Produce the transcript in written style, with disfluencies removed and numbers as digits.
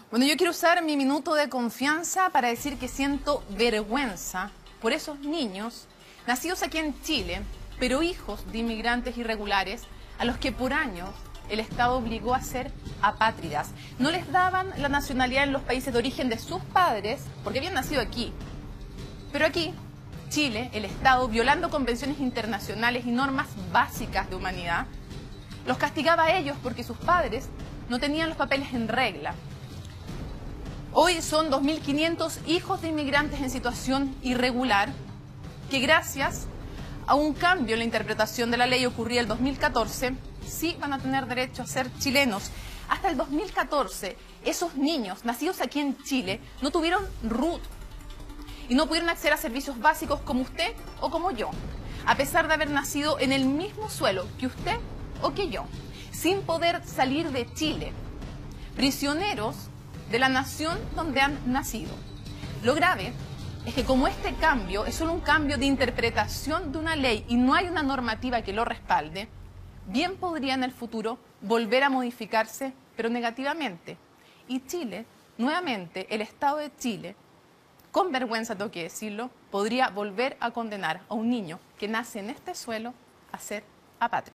Bueno, yo quiero usar mi minuto de confianza para decir que siento vergüenza por esos niños nacidos aquí en Chile, pero hijos de inmigrantes irregulares a los que por años el Estado obligó a ser apátridas. No les daban la nacionalidad en los países de origen de sus padres porque habían nacido aquí. Pero aquí, Chile, el Estado, violando convenciones internacionales y normas básicas de humanidad, los castigaba a ellos porque sus padres no tenían los papeles en regla. Hoy son 2.500 hijos de inmigrantes en situación irregular que gracias a un cambio en la interpretación de la ley ocurrida el 2014, sí van a tener derecho a ser chilenos. Hasta el 2014, esos niños nacidos aquí en Chile no tuvieron RUT y no pudieron acceder a servicios básicos como usted o como yo, a pesar de haber nacido en el mismo suelo que usted o que yo, sin poder salir de Chile, prisioneros de la nación donde han nacido. Lo grave es que como este cambio es solo un cambio de interpretación de una ley y no hay una normativa que lo respalde, bien podría en el futuro volver a modificarse, pero negativamente. Y Chile, nuevamente, el Estado de Chile, con vergüenza tengo que decirlo, podría volver a condenar a un niño que nace en este suelo a ser apátrida.